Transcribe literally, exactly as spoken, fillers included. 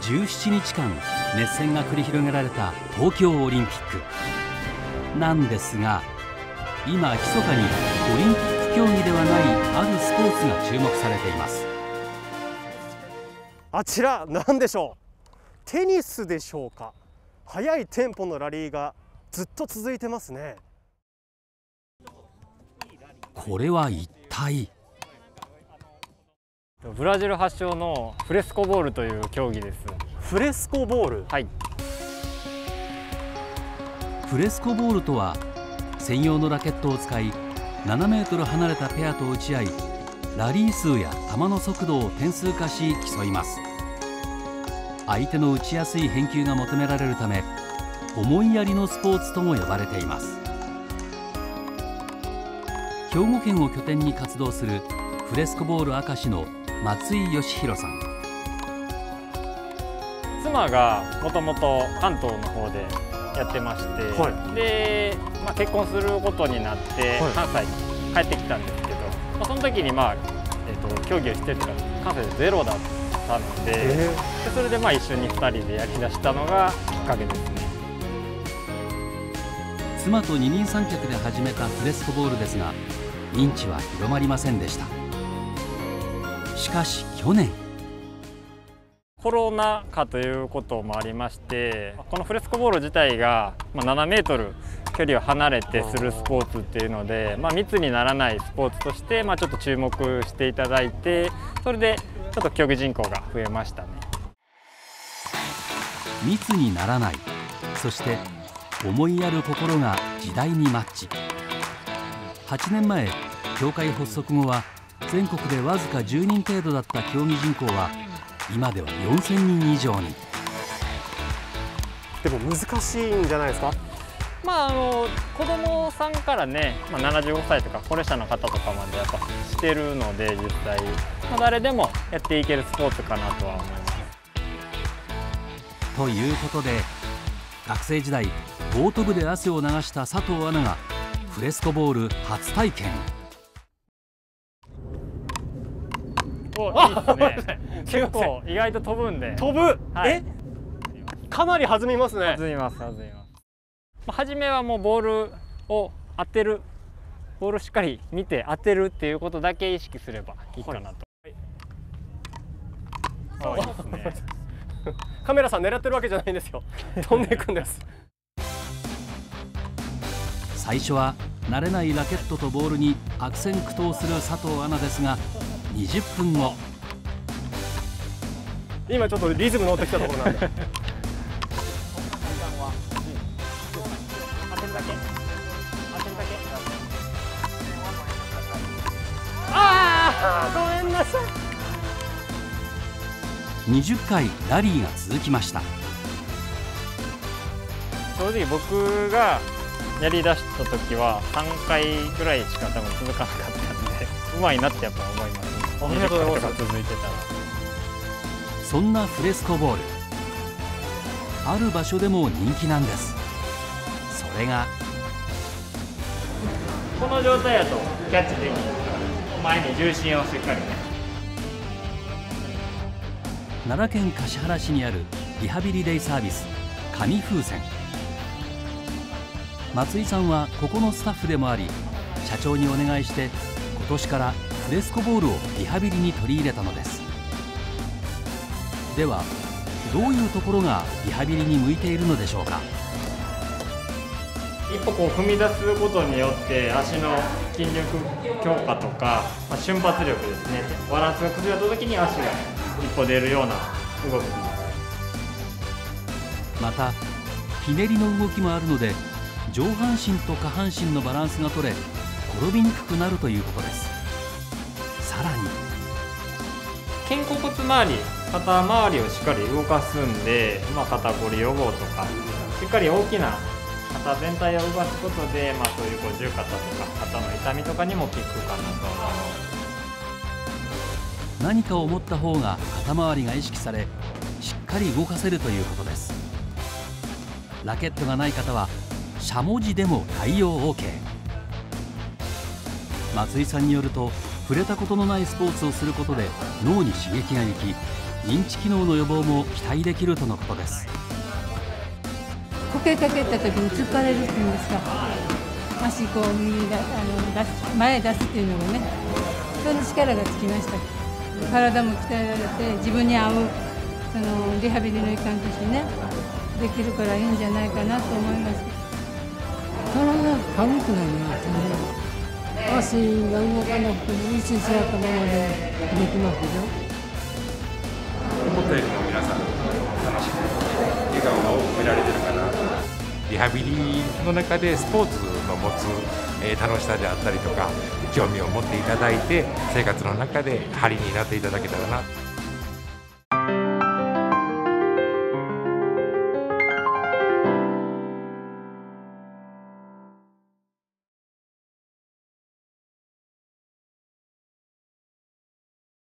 じゅうしちにちかん熱戦が繰り広げられた東京オリンピックなんですが、今密かにオリンピック競技ではないあるスポーツが注目されています。 あちら何でしょう。テニスでしょうか。速いテンポのラリーがずっと続いてますね。 これは一体。 ブラジル発祥のフレスコボールという競技です。 フレスコボール。 はい。 フレスコボールとは専用のラケットを使いななメートル離れたペアと打ち合い、ラリー数や球の速度を点数化し競います。相手の打ちやすい返球が求められるため、思いやりのスポーツとも呼ばれています。兵庫県を拠点に活動するフレスコボール明石の松井義弘さん。 妻がもともと関東の方でやってまして、はい、で、まあ、結婚することになって関西に帰ってきたんですけど、まあ、その時に、まあえー、と競技をしてるとか関西でゼロだったので、でそれでまあ一緒にふたりでやりだしたのがきっかけですね。 妻と二人三脚で始めたフレスコボールですが、認知は広まりませんでした。しかし去年、 コロナ禍ということもありまして、このフレスコボール自体がななメートル距離を離れてするスポーツっていうので、まあ、密にならないスポーツとして、まあ、ちょっと注目していただいて、それでちょっと競技人口が増えましたね。 密にならない、そして思いやる心が時代にマッチ。はちねんまえ協会発足後は全国でわずかじゅうにん程度だった競技人口は今ではよんせんにん以上に。 でも難しいんじゃないですか。 まああの子どもさんからね、まあ、ななじゅうごさいとか高齢者の方とかまでやっぱしてるので、実際、まあ、誰でもやっていけるスポーツかなとは思います。 ということで、学生時代ボート部で汗を流した佐藤アナがフレスコボール初体験。 お、いいですね。結構意外と飛ぶんで。 飛ぶ。はい、え、かなり弾みますね。 弾みます弾みます。まあ、初めはもうボールを当てる、ボールをしっかり見て当てるっていうことだけ意識すればいいかなと。はい、あ、いいですね。 カメラさん狙ってるわけじゃないんですよ。飛んでいくんです。 最初は慣れないラケットとボールに悪戦苦闘する佐藤アナですが、にじゅっぷんご、 今ちょっとリズム乗ってきたところなんで。ああ、ごめんなさい。 にじゅっかいラリーが続きました。 正直僕がやりだした時はさんかいぐらいしか多分続かなかったんで、うまいなってやっぱ思います。 ありがとうございます。 続いてたら。 そんなフレスコボール、ある場所でも人気なんです。それがこの状態だとキャッチできる、前に重心をしっかりね。 奈良県橿原市にあるリハビリデイサービス紙風船。松井さんはここのスタッフでもあり、社長にお願いして今年からフレスコボールをリハビリに取り入れたのです。ではどういうところがリハビリに向いているのでしょうか。 一歩こう踏み出すことによって足の筋力強化とか、まあ、瞬発力ですね、バランスが崩れた時に足が一歩出るような動き。 またひねりの動きもあるので、上半身と下半身のバランスが取れ転びにくくなるということです。さらに肩甲骨周り、肩周りをしっかり動かすんで、まあ、肩こり予防とか、しっかり大きな肩全体を動かすことで、まあ、そういうこう重肩とか肩の痛みとかにも効くかなと思います。 何かを持った方が肩周りが意識され、しっかり動かせるということです。ラケットがない方はしゃもじでも対応 OK。 松井さんによると、触れたことのないスポーツをすることで脳に刺激が行き、 認知機能の予防も期待できるとのことです。 こけかけた時に突っ張れるっていうんですか、足こう右だあの出す前へ出すっていうのがね、その力がつきました。体も鍛えられて自分に合うそのリハビリの一環としてねできるからいいんじゃないかなと思います。 体が軽くなりますね。足が動かなくても、いちいちやったままでできますよ。 思ったよりも皆さん楽しく笑顔が多く見られてるかな。リハビリの中でスポーツの持つ楽しさであったりとか興味を持っていただいて、生活の中で張りになっていただけたらな。